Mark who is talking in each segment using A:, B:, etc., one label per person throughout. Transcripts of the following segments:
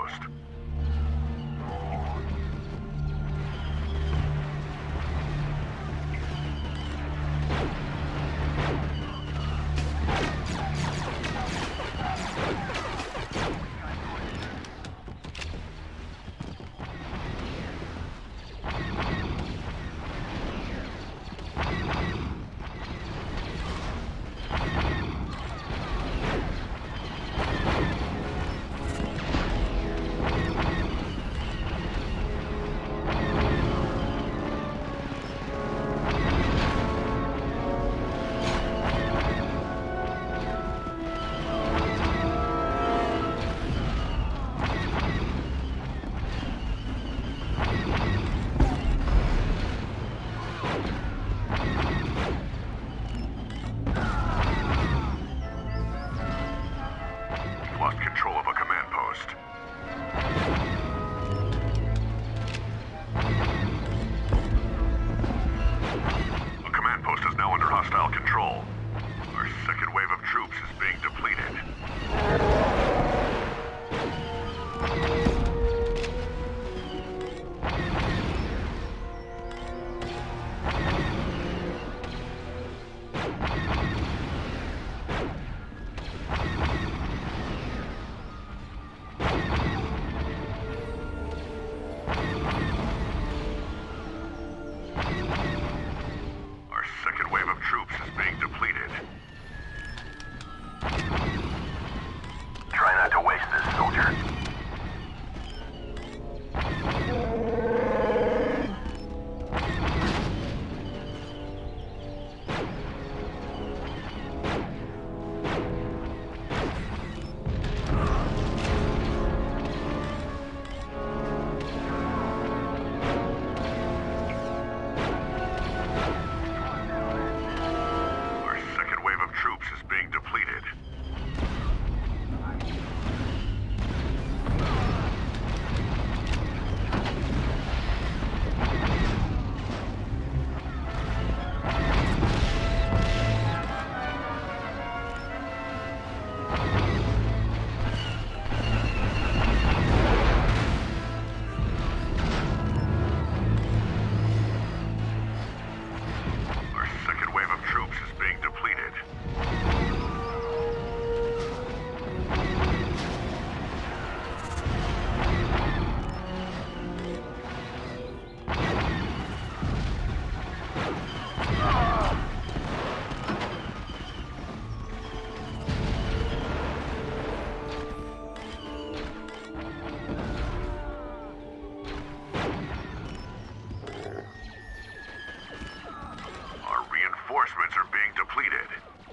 A: post. Lost control of a command post. A command post is now under hostile control. Our second wave of troops is being depleted. Our second wave of troops is being depleted.
B: Try not to waste this, soldier.
A: Our second wave of troops is being depleted. Our second wave of troops is being depleted. Our reinforcements are being depleted.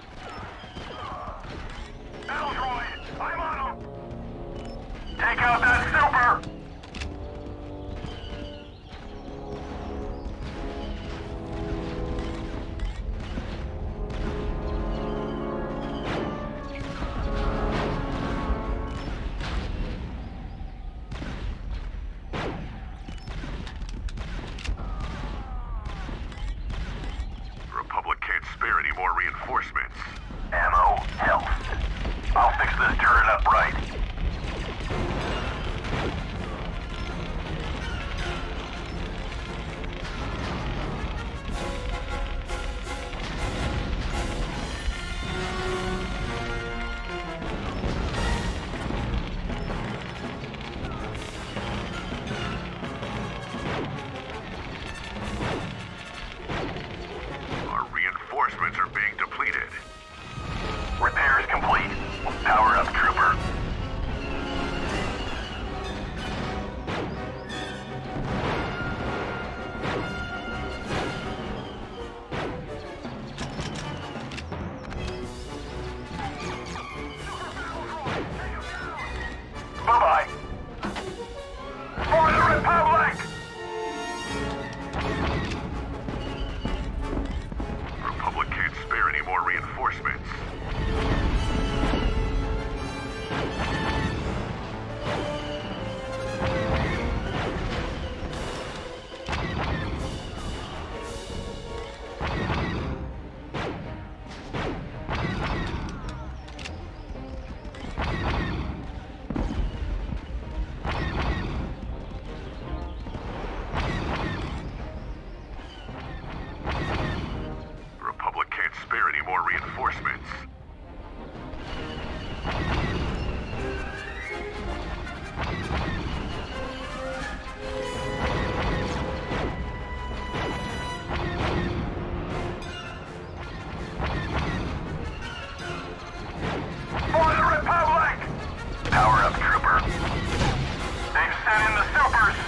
B: Battle droid! I'm on him! Take out that super!
A: The Republic can't spare any more reinforcements.
B: Ammo, health. I'll fix this turret up right. Send in the supers!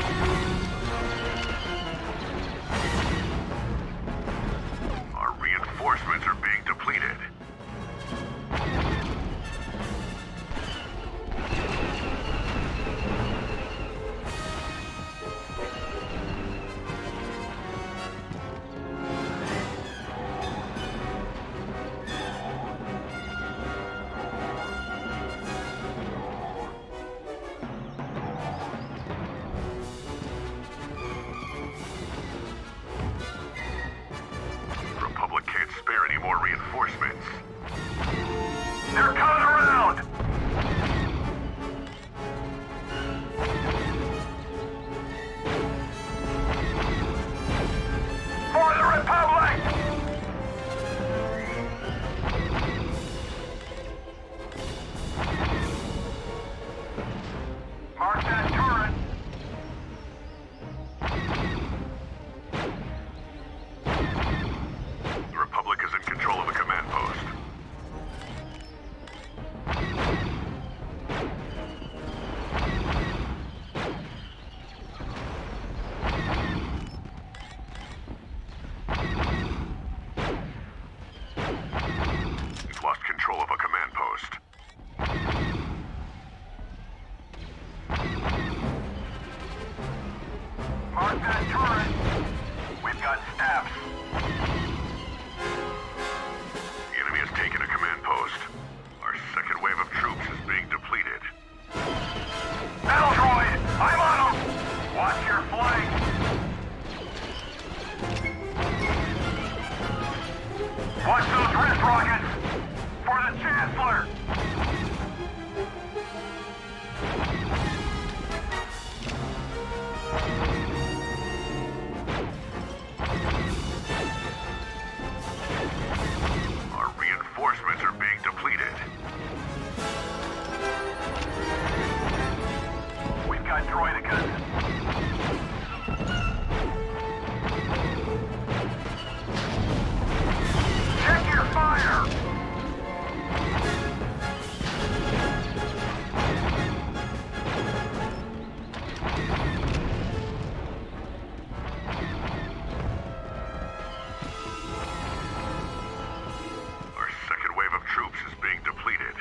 A: Our reinforcements are being depleted. Republic can't spare any more reinforcements.
B: They're coming around! For the Republic! Mark that turret!
A: The Republic is in control of the command post. We've lost control of a command post.
B: Mark that turret! We've got staffs.
A: The enemy has taken a command post. Our second wave of troops is being depleted.
B: Battle droid! I'm on them! Watch your flank! Watch those wrist rockets! For the Chancellor!
A: Our reinforcements are being depleted.
B: We've got droidicas. Check your fire!
A: Our second wave of troops is being depleted.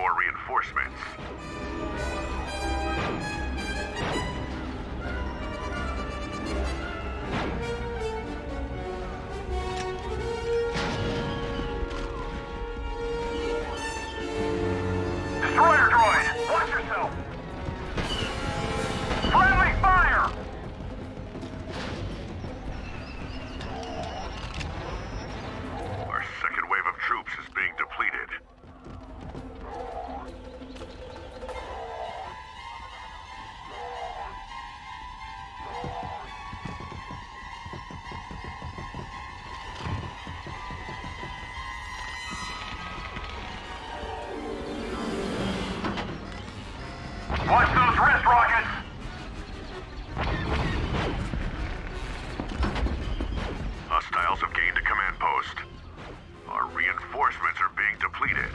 A: more reinforcements.
B: Destroyer droid! Watch yourself! Friendly fire!
A: Our second wave of troops is being depleted.
B: Watch those wrist rockets!
A: Hostiles have gained a command post. Our reinforcements are being depleted.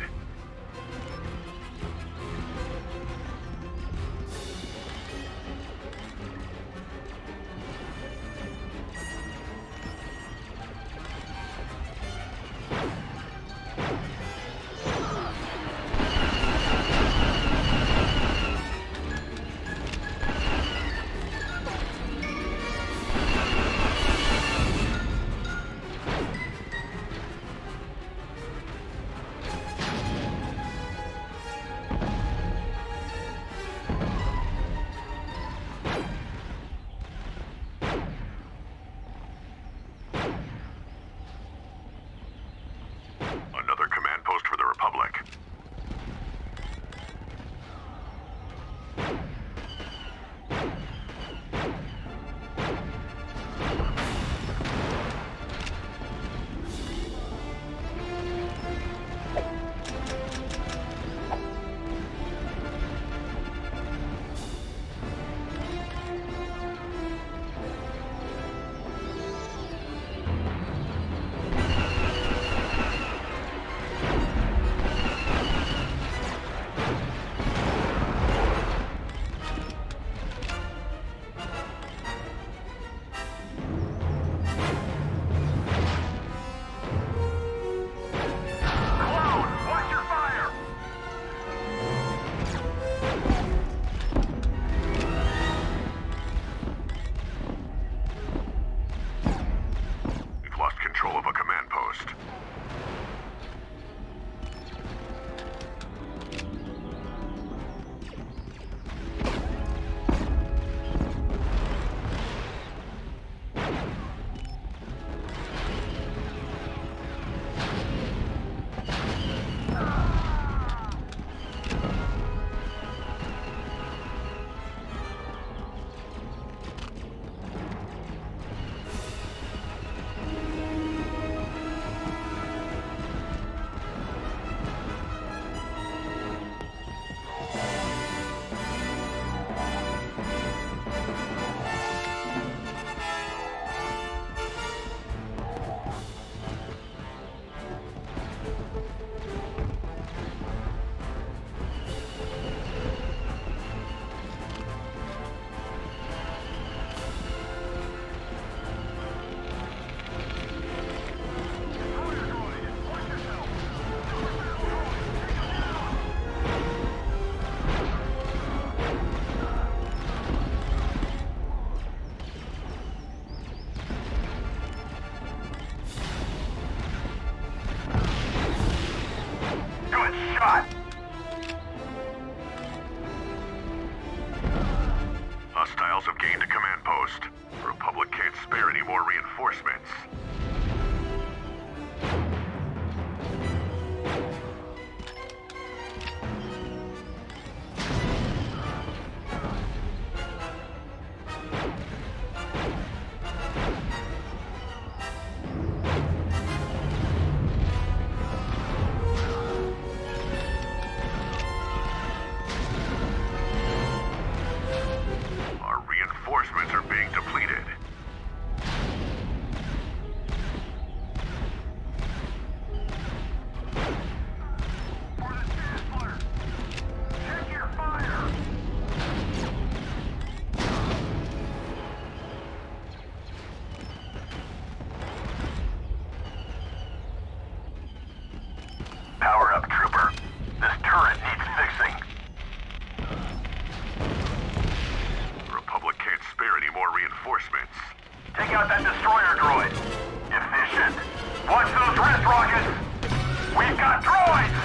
B: out that destroyer droid. Efficient. Watch those wrist rockets. We've got droids!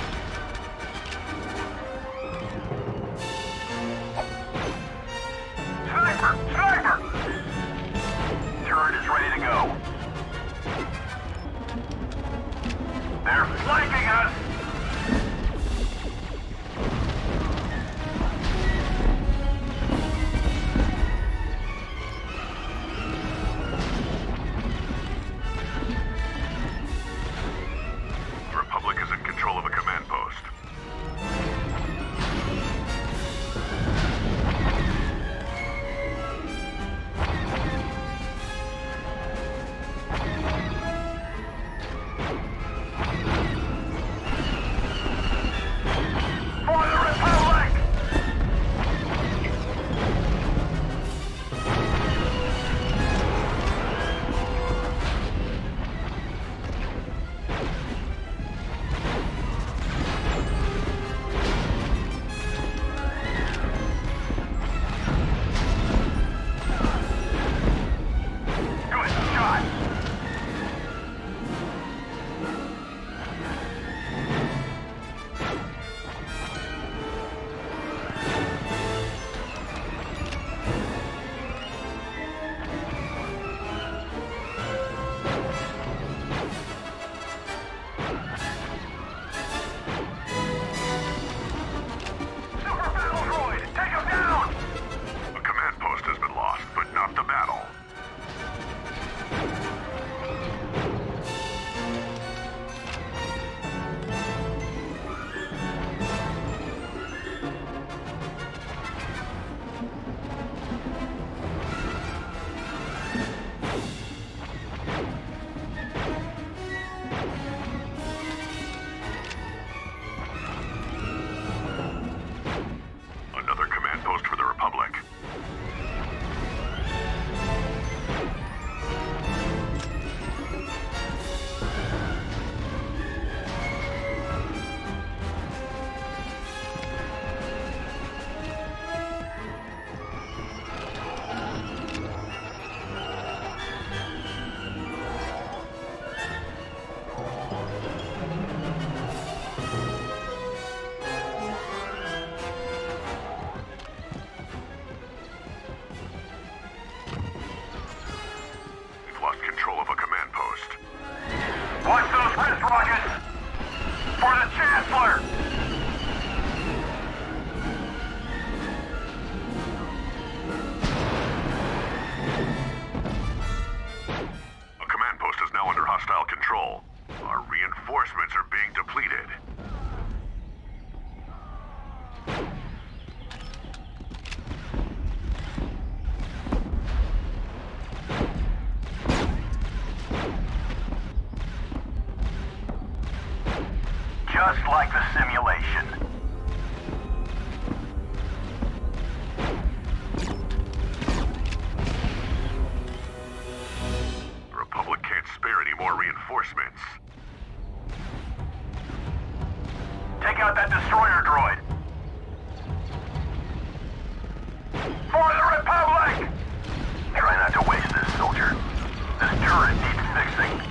B: Sniper! Sniper! Turret is ready to go. They're flanking us!
A: The Republic is in control of a command post.
B: For the Republic! Good shot! Super battle droid! Take him down!
A: A command post has been lost, but not the battle. Another command post for the Republic. We've lost control of a command post.
B: Watch those wrist rockets! For the Chancellor!
A: A command post is now under hostile control. Our reinforcements are being depleted.
B: Just like the simulation.
A: The Republic can't spare any more reinforcements.
B: Take out that destroyer droid. For the Republic! Try not to waste this, soldier. This turret needs fixing.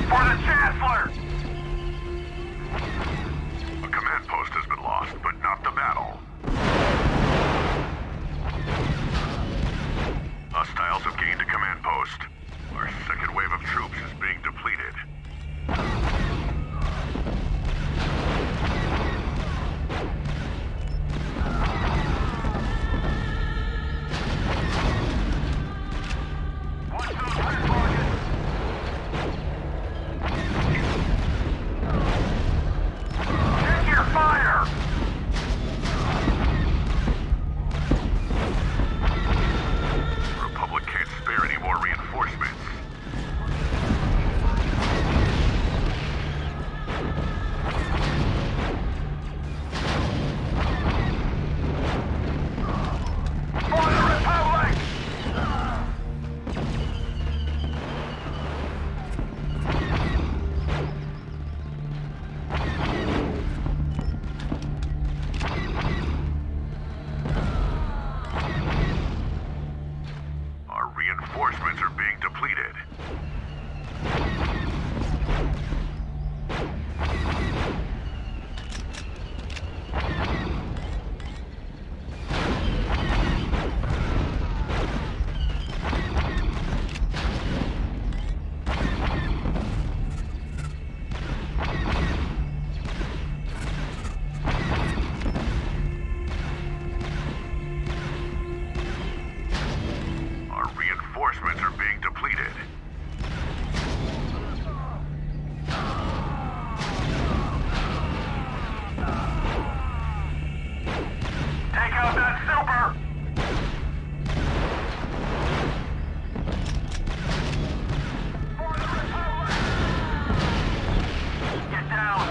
B: For the Chancellor!
A: A command post has been lost, but not the battle. Hostiles have gained a command post. Our second wave of troops is being depleted.
B: Watch those red rockets! Check your fire!
A: The Republic can't spare any more reinforcements.
B: For the Republic!
A: Our reinforcements are being depleted. Our reinforcements are being depleted.
B: Take out that super! For the Republic! Get down!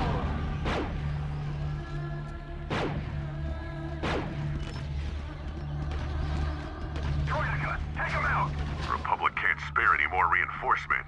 B: Troika, take him out!
A: The Republic can't spare any more reinforcements.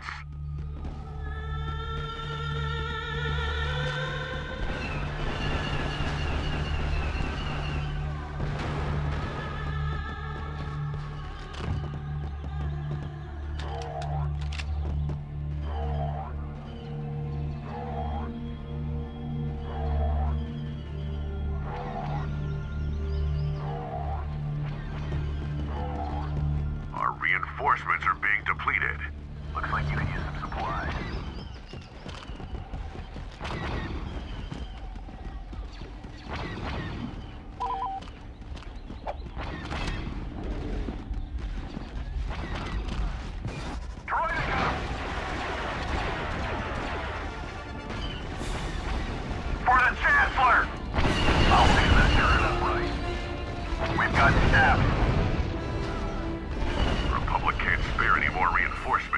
A: Our reinforcements are being depleted.
B: Looks like you can use some supplies. Troika! For the Chancellor! I'll see that turret upright. We've got staff.
A: The Republic can't spare any more reinforcements.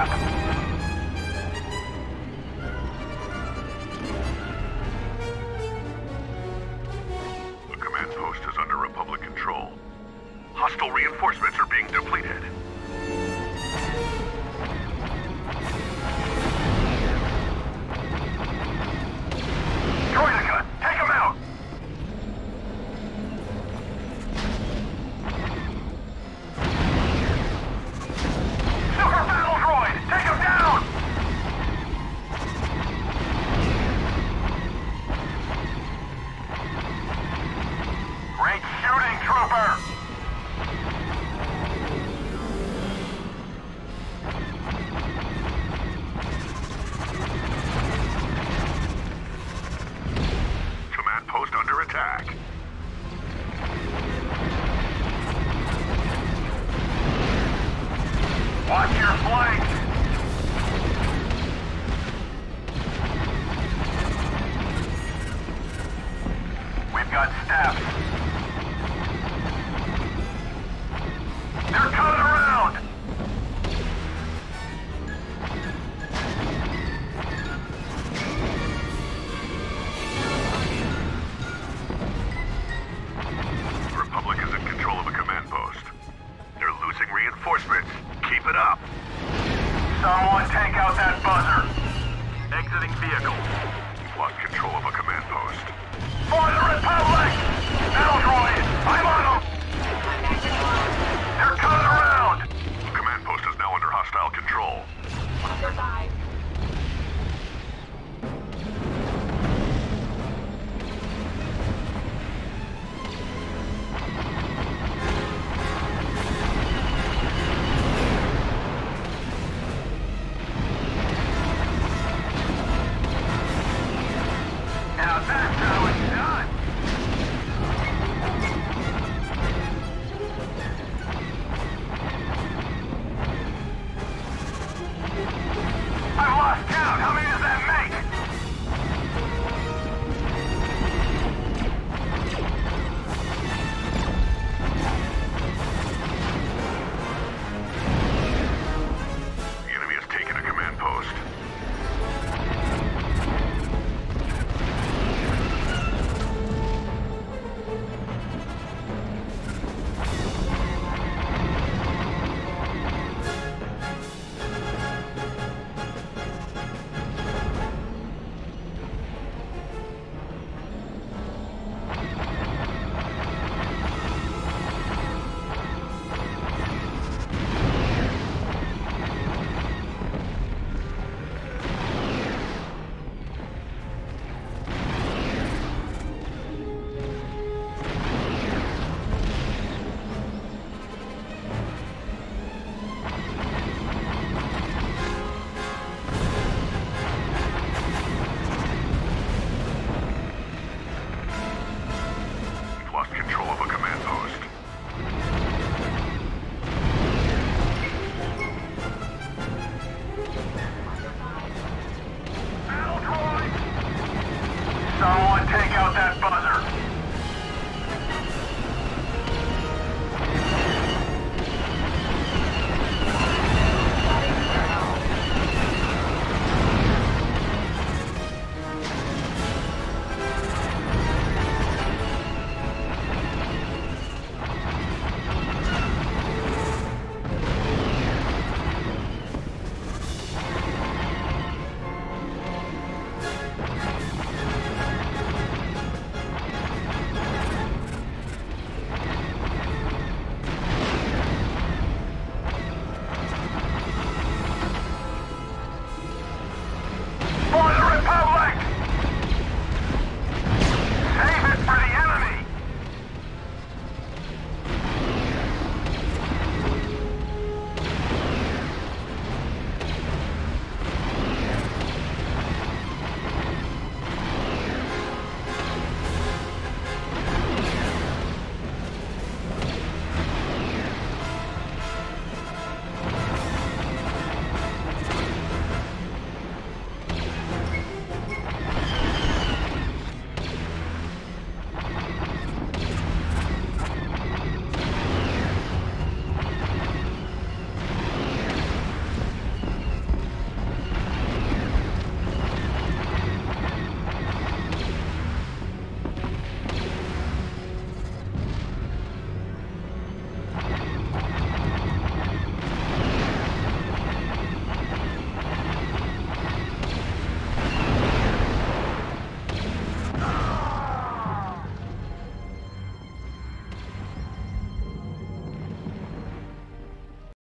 A: The command post is under Republic control. Hostile reinforcements are being depleted.
B: Droideka, take him out! Super battle droid, take him down! Great shooting, trooper!
A: Command post under attack.
B: Watch your flank! We've got staffs. They're coming around!
A: The Republic is in control of a command post. They're losing reinforcements. Keep it up.
B: Someone take out that buzzer!
A: Exiting vehicle. You've lost control of a command post.
B: For the Republic! Battle droid, I'm on them! They're coming around!
A: The command post is now under hostile control.
C: Chapter 5.